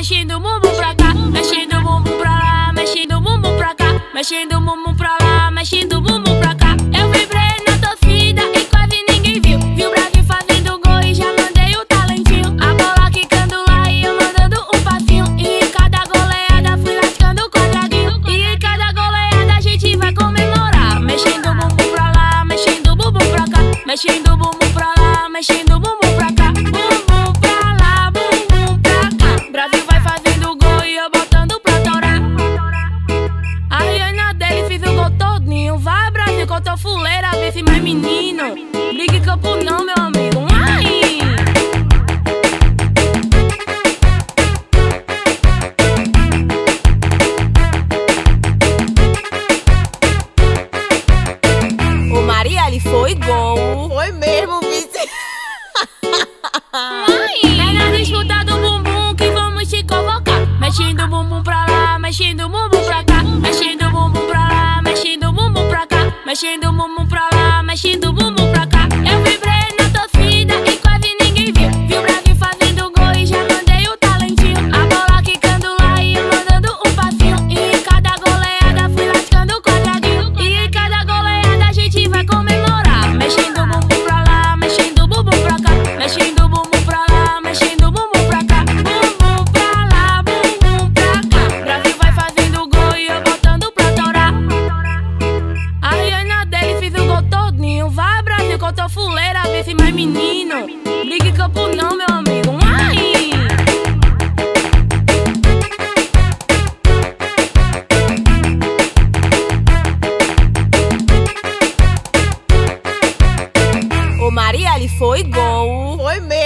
mexendo o bumbum pra cá, mexendo o bumbum pra lá, mexendo o bumbum pra cá, mexendo o bumbum pra lá, mexendo o bumbum pra cá. Eu vibrei na torcida e quase ninguém viu. Vi o Brasil fazendo gol e já mandei o talentinho. A bola quicando lá e eu mandando um passinho. E em cada goleada fui lascando o quadradinho. E em cada goleada a gente vai comemorar, mexendo o bumbum pra lá, mexendo o bumbum pra cá, mexendo o bumbum pra lá, mexendo o bumbum pra cá. Bumbum pra lá, bumbum pra cá. Brasil vai fazendo gol e eu botando pra torar. A Rihanna dele fiz o gol todinho. Vai, Brasil, que eu tô fuleira, vê se mais menino. Briga em campo não, meu amigo. Ai! O Marielle foi gol. Foi mesmo, vice. É na disputa do bumbum que vamos te convocar. Mexendo o bumbum pra lá, mexendo o bumbum pra cá, mexendo o bumbum pra lá, mexendo o bumbum pra cá, mexendo o bumbum pra lá, mexendo o bumbum pra cá. Eu vibrei na torcida e quase ninguém viu. Vi o Brasil fazendo gol e já mandei o talentinho. A bola quicando lá e eu mandando um passinho. E em cada goleada fui lascando o quadradinho. E em cada goleada a gente vai comemorar, mexendo o bumbum pra lá, mexendo o bumbum pra cá, mexendo o bumbum pra lá, mexendo o bumbum pra cá. Bumbum pra lá, bumbum pra cá. Brasil vai fazendo gol e eu botando pra torar. A Rihanna dele fiz o gol todinho. Vai, Brasil, que eu tô fuleira, vê se mais menino. Briga em campo não, meu amigo. Ai! O Marielle foi gol. Foi mesmo.